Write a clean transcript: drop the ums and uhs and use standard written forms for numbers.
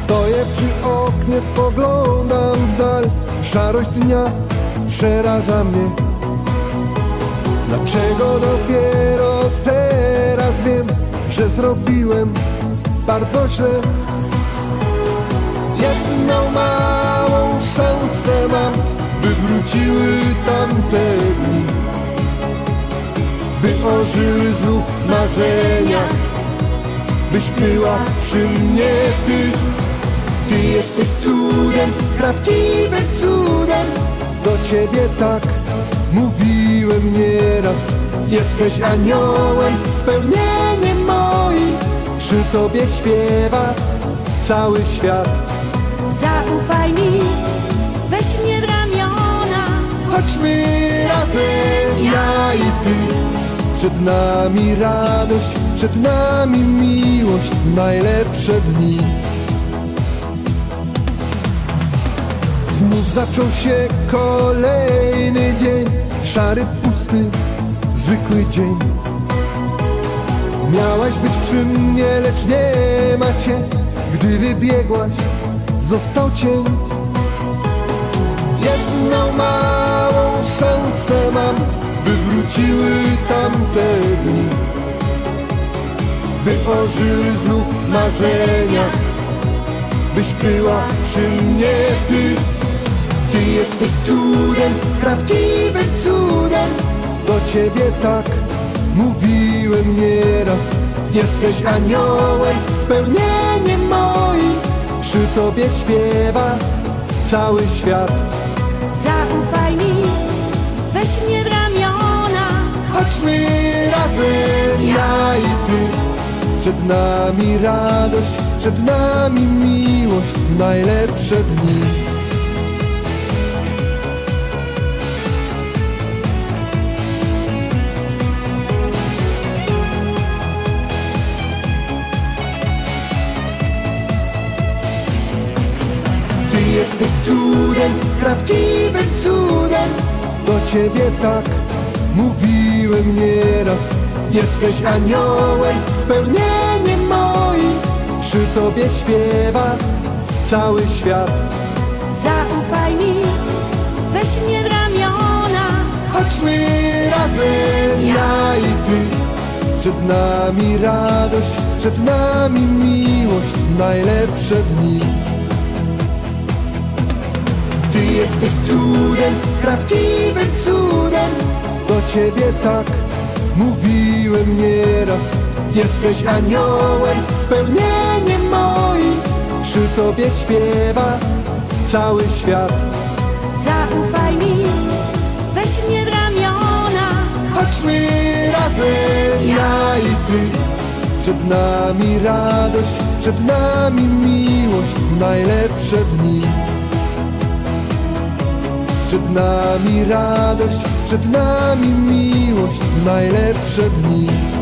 Stoję przy oknie, spoglądam w dal. Szarość dnia przeraża mnie. Dlaczego dopiero teraz wiem, że zrobiłem bardzo źle? Jedną małą szansę mam, by wróciły tamte dni, by ożyły znów marzenia, byś była przy mnie ty. Ty jesteś cudem, prawdziwym cudem. Do ciebie tak mówiłem nieraz. Jesteś aniołem, spełnieniem moim. Przy tobie śpiewa cały świat. Zaufaj mi, weź mnie w ramiona. Chodźmy razem, ja i ty. Przed nami radość, przed nami miłość, najlepsze dni. Znów zaczął się kolejny dzień, szary, pusty, zwykły dzień. Miałaś być przy mnie, lecz nie ma cię. Gdy wybiegłaś, został cień. Jedną małą szansę mam, by wróciły tamte dni, by ożyły znów marzenia, byś była przy mnie ty. Ty jesteś cudem, prawdziwym cudem. Do ciebie tak mówiłem nieraz. Jesteś aniołem, spełnieniem moim. Przy tobie śpiewa cały świat. Zaufaj mi, weź mnie w ramiona. Chodźmy razem, ja i ty. Przed nami radość, przed nami miłość, najlepsze dni. Ty jesteś cudem, prawdziwym cudem. Do ciebie tak mówiłem nieraz. Jesteś aniołem, spełnieniem moim. Przy tobie śpiewa cały świat. Zaufaj mi, weź mnie w ramiona. Chodźmy razem, ja i ty. Przed nami radość, przed nami miłość, najlepsze dni. Ty jesteś cudem, prawdziwym cudem. Do ciebie tak mówiłem nieraz. Jesteś aniołem, spełnieniem moim. Przy tobie śpiewa cały świat. Zaufaj mi, weź mnie w ramiona. Chodźmy razem, ja i ty. Przed nami radość, przed nami miłość, najlepsze dni. Przed nami radość, przed nami miłość, najlepsze dni.